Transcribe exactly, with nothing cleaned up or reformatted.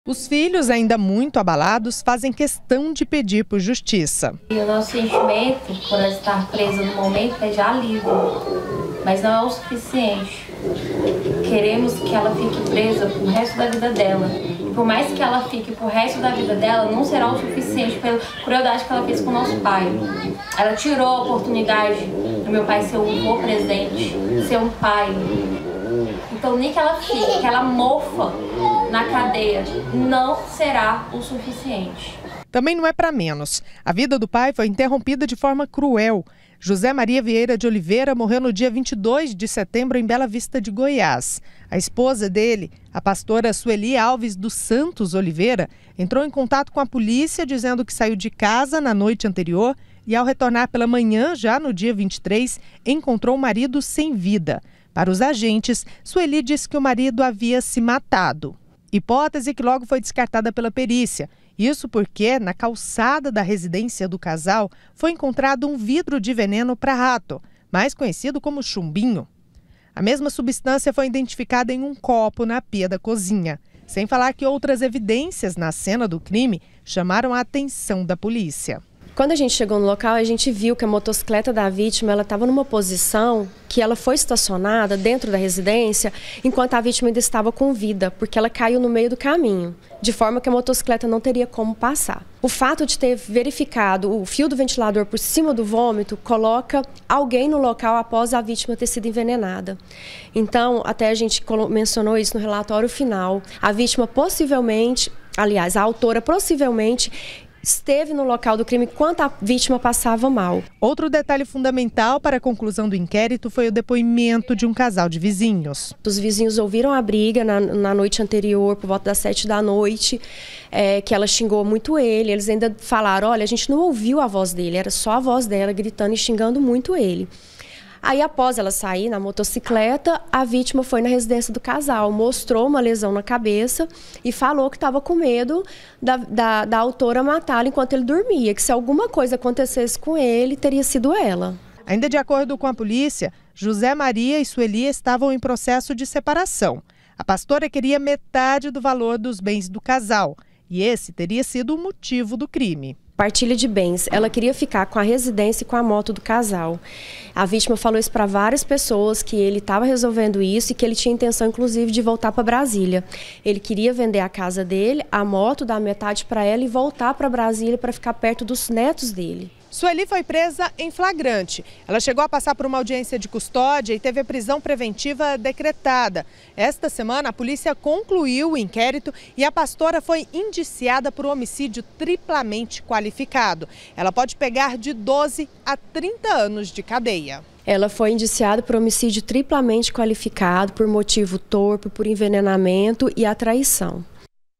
Os filhos, ainda muito abalados, fazem questão de pedir por justiça. E o nosso sentimento, por ela estar presa no momento, é de alívio, mas não é o suficiente. Queremos que ela fique presa pro resto da vida dela. E por mais que ela fique pro resto da vida dela, não será o suficiente pela crueldade que ela fez com o nosso pai. Ela tirou a oportunidade do meu pai ser um avô presente, ser um pai. Então, nem que ela fique, que ela mofa na cadeia, não será o suficiente. Também não é para menos. A vida do pai foi interrompida de forma cruel. José Maria Vieira de Oliveira morreu no dia vinte e dois de setembro em Bela Vista de Goiás. A esposa dele, a pastora Sueli Alves dos Santos Oliveira, entrou em contato com a polícia dizendo que saiu de casa na noite anterior e, ao retornar pela manhã, já no dia vinte e três, encontrou o marido sem vida. Para os agentes, Sueli disse que o marido havia se matado. Hipótese que logo foi descartada pela perícia. Isso porque, na calçada da residência do casal, foi encontrado um vidro de veneno para rato, mais conhecido como chumbinho. A mesma substância foi identificada em um copo na pia da cozinha. Sem falar que outras evidências na cena do crime chamaram a atenção da polícia. Quando a gente chegou no local, a gente viu que a motocicleta da vítima ela estava numa posição que ela foi estacionada dentro da residência enquanto a vítima ainda estava com vida, porque ela caiu no meio do caminho, de forma que a motocicleta não teria como passar. O fato de ter verificado o fio do ventilador por cima do vômito coloca alguém no local após a vítima ter sido envenenada. Então, até a gente mencionou isso no relatório final, a vítima possivelmente, aliás, a autora possivelmente esteve no local do crime enquanto a vítima passava mal. Outro detalhe fundamental para a conclusão do inquérito foi o depoimento de um casal de vizinhos. Os vizinhos ouviram a briga na, na noite anterior, por volta das sete da noite, é, que ela xingou muito ele. Eles ainda falaram, olha, a gente não ouviu a voz dele, era só a voz dela gritando e xingando muito ele. Aí, após ela sair na motocicleta, a vítima foi na residência do casal, mostrou uma lesão na cabeça e falou que estava com medo da, da, da autora matá-lo enquanto ele dormia, que se alguma coisa acontecesse com ele, teria sido ela. Ainda de acordo com a polícia, José Maria e Sueli estavam em processo de separação. A pastora queria metade do valor dos bens do casal e esse teria sido o motivo do crime. Partilha de bens. Ela queria ficar com a residência e com a moto do casal. A vítima falou isso para várias pessoas, que ele estava resolvendo isso e que ele tinha intenção, inclusive, de voltar para Brasília. Ele queria vender a casa dele, a moto, dar metade para ela e voltar para Brasília para ficar perto dos netos dele. Sueli foi presa em flagrante. Ela chegou a passar por uma audiência de custódia e teve a prisão preventiva decretada. Esta semana, a polícia concluiu o inquérito e a pastora foi indiciada por homicídio triplamente qualificado. Ela pode pegar de doze a trinta anos de cadeia. Ela foi indiciada por homicídio triplamente qualificado, por motivo torpe, por envenenamento e a traição.